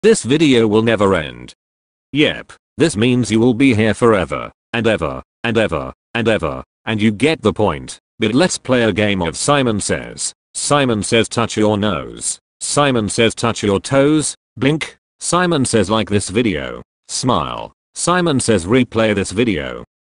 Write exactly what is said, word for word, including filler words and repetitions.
This video will never end. Yep, this means you will be here forever, and ever, and ever, and ever, and you get the point. But let's play a game of Simon Says. Simon Says touch your nose. Simon Says touch your toes. Blink. Simon Says like this video. Smile. Simon Says replay this video.